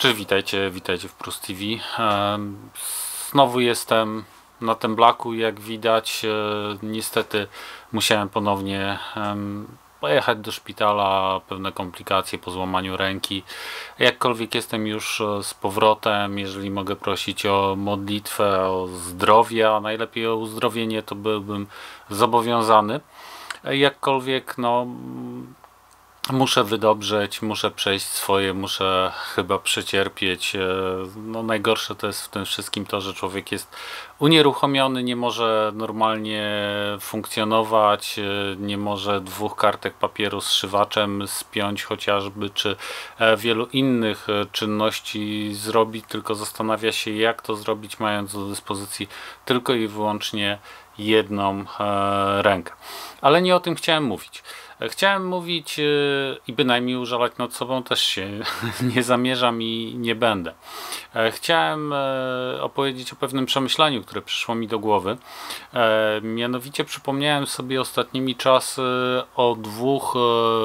Cześć, witajcie w Plus TV. Znowu jestem na tym blaku, jak widać. Niestety musiałem ponownie pojechać do szpitala, pewne komplikacje po złamaniu ręki. Jakkolwiek jestem już z powrotem, jeżeli mogę prosić o modlitwę, o zdrowie, a najlepiej o uzdrowienie, to byłbym zobowiązany. Jakkolwiek, no, muszę wydobrzeć, muszę przejść swoje, muszę chyba przecierpieć. No, najgorsze to jest w tym wszystkim to, że człowiek jest unieruchomiony, nie może normalnie funkcjonować, nie może dwóch kartek papieru z zszywaczem spiąć chociażby, czy wielu innych czynności zrobić, tylko zastanawia się, jak to zrobić, mając do dyspozycji tylko i wyłącznie jedną rękę. Ale nie o tym chciałem mówić. Chciałem mówić i bynajmniej użalać nad sobą też się nie zamierzam i nie będę. Chciałem opowiedzieć o pewnym przemyśleniu, które przyszło mi do głowy. Mianowicie przypomniałem sobie ostatnimi czasy o dwóch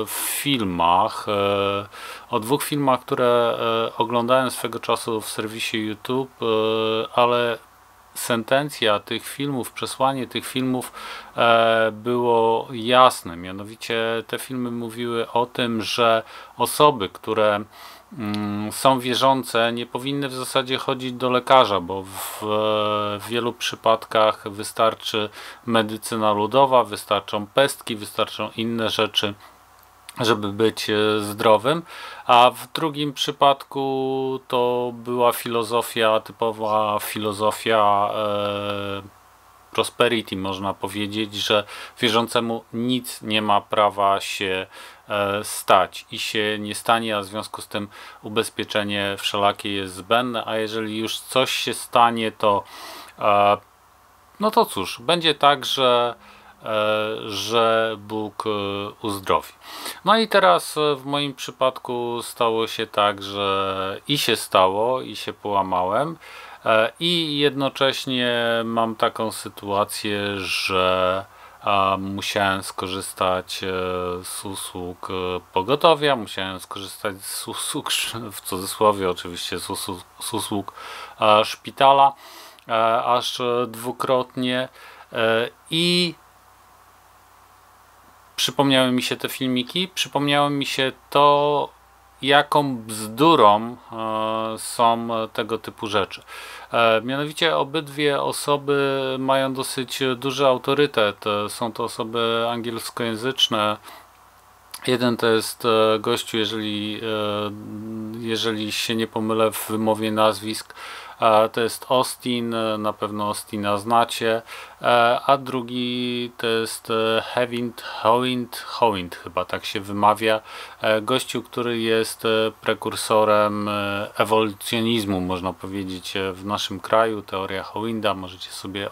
filmach, które oglądałem swego czasu w serwisie YouTube, ale sentencja tych filmów, przesłanie tych filmów było jasne. Mianowicie te filmy mówiły o tym, że osoby, które są wierzące, nie powinny w zasadzie chodzić do lekarza, bo w wielu przypadkach wystarczy medycyna ludowa, wystarczą pestki, wystarczą inne rzeczy, żeby być zdrowym, a w drugim przypadku to była filozofia, typowa filozofia prosperity, można powiedzieć, że wierzącemu nic nie ma prawa się stać i się nie stanie, a w związku z tym ubezpieczenie wszelakie jest zbędne, a jeżeli już coś się stanie, to no to cóż, będzie tak, że Bóg uzdrowi. No i teraz w moim przypadku stało się tak, że i się stało, i się połamałem, i jednocześnie mam taką sytuację, że musiałem skorzystać z usług pogotowia, musiałem skorzystać z usług, w cudzysłowie oczywiście, z usług szpitala aż dwukrotnie, i przypomniały mi się te filmiki, przypomniało mi się to, jaką bzdurą są tego typu rzeczy. Mianowicie obydwie osoby mają dosyć duży autorytet. Są to osoby angielskojęzyczne. Jeden to jest gościu, jeżeli się nie pomylę w wymowie nazwisk, to jest Austin, na pewno Austina znacie, a drugi to jest Howind, chyba tak się wymawia, gościu, który jest prekursorem ewolucjonizmu, można powiedzieć, w naszym kraju. Teoria Howinda możecie sobie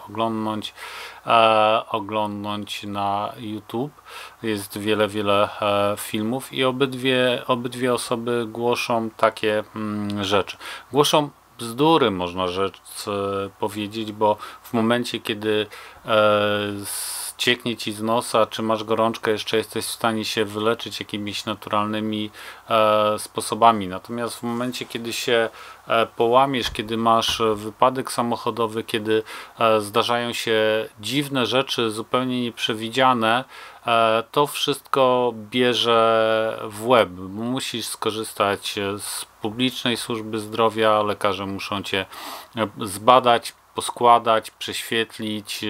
oglądnąć na YouTube. Jest wiele filmów i obydwie osoby głoszą takie rzeczy. Głoszą bzdury, można rzec powiedzieć, bo w momencie, kiedy cieknie ci z nosa, czy masz gorączkę, jeszcze jesteś w stanie się wyleczyć jakimiś naturalnymi sposobami. Natomiast w momencie, kiedy się połamiesz, kiedy masz wypadek samochodowy, kiedy zdarzają się dziwne rzeczy, zupełnie nieprzewidziane, to wszystko bierze w łeb. Musisz skorzystać z publicznej służby zdrowia, lekarze muszą cię zbadać, poskładać, prześwietlić.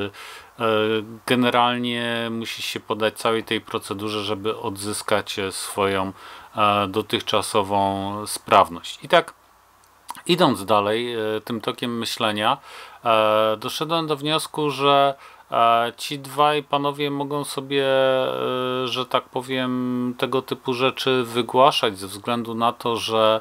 Generalnie musisz się poddać całej tej procedurze, żeby odzyskać swoją dotychczasową sprawność. I tak, idąc dalej tym tokiem myślenia, doszedłem do wniosku, że ci dwaj panowie mogą sobie, że tak powiem, tego typu rzeczy wygłaszać ze względu na to, że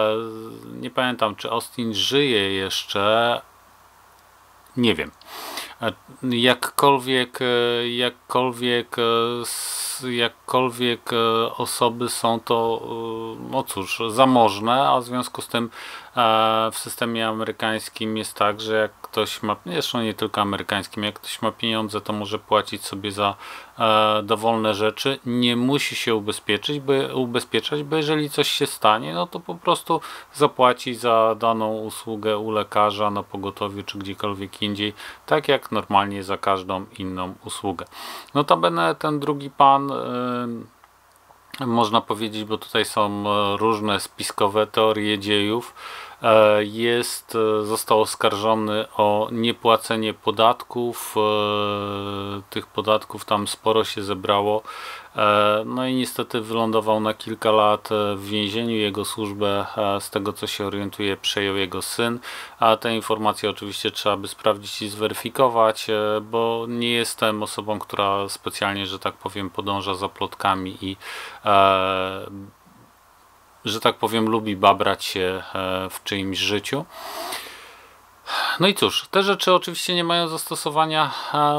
nie pamiętam, czy Austin żyje jeszcze, nie wiem. Jakkolwiek osoby są to, no cóż, zamożne, a w związku z tym w systemie amerykańskim jest tak, że jak ktoś ma, zresztą nie tylko amerykańskim, jak ktoś ma pieniądze, to może płacić sobie za dowolne rzeczy, nie musi się ubezpieczać, bo jeżeli coś się stanie, no to po prostu zapłaci za daną usługę u lekarza, na pogotowiu czy gdziekolwiek indziej, tak jak normalnie za każdą inną usługę. Notabene ten drugi pan, można powiedzieć, bo tutaj są różne spiskowe teorie dziejów, został oskarżony o niepłacenie podatków. Tych podatków tam sporo się zebrało. No i niestety wylądował na kilka lat w więzieniu. Jego służbę, z tego co się orientuje, przejął jego syn. A te informacje oczywiście trzeba by sprawdzić i zweryfikować, bo nie jestem osobą, która specjalnie, że tak powiem, podąża za plotkami i że tak powiem, lubi babrać się w czyimś życiu. No i cóż, te rzeczy oczywiście nie mają zastosowania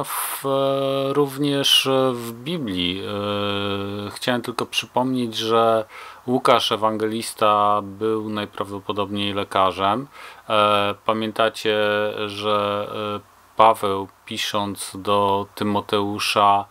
również w Biblii. Chciałem tylko przypomnieć, że Łukasz Ewangelista był najprawdopodobniej lekarzem. Pamiętacie, że Paweł, pisząc do Tymoteusza,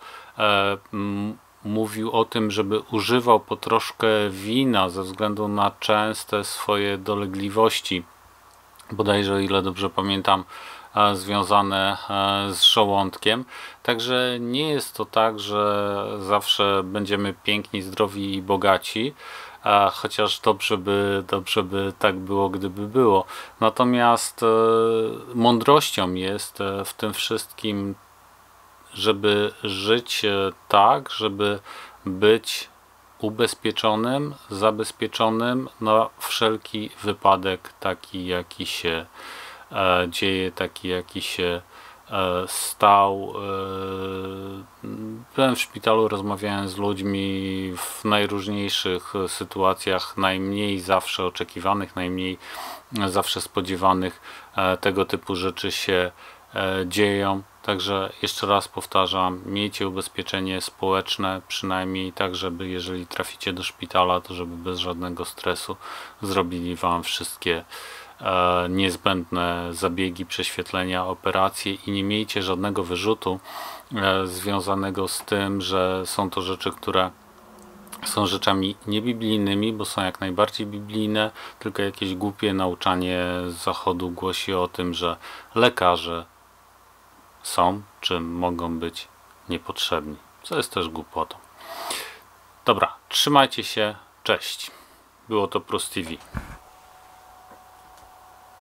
mówił o tym, żeby używał po troszkę wina ze względu na częste swoje dolegliwości, bodajże, o ile dobrze pamiętam, związane z żołądkiem. Także nie jest to tak, że zawsze będziemy piękni, zdrowi i bogaci, chociaż dobrze by tak było, gdyby było. Natomiast mądrością jest w tym wszystkim, żeby żyć tak, żeby być ubezpieczonym, zabezpieczonym na wszelki wypadek, taki jaki się dzieje, taki jaki się stał. Byłem w szpitalu, rozmawiałem z ludźmi w najróżniejszych sytuacjach, najmniej zawsze oczekiwanych, najmniej zawsze spodziewanych. Tego typu rzeczy się dzieją. Także jeszcze raz powtarzam, miejcie ubezpieczenie społeczne, przynajmniej tak, żeby jeżeli traficie do szpitala, to żeby bez żadnego stresu zrobili Wam wszystkie niezbędne zabiegi, prześwietlenia, operacje i nie miejcie żadnego wyrzutu związanego z tym, że są to rzeczy, które są rzeczami niebiblijnymi, bo są jak najbardziej biblijne, tylko jakieś głupie nauczanie z zachodu głosi o tym, że lekarze są, czy mogą być niepotrzebni, co jest też głupotą. Dobra, trzymajcie się, cześć. Było to Plus TV.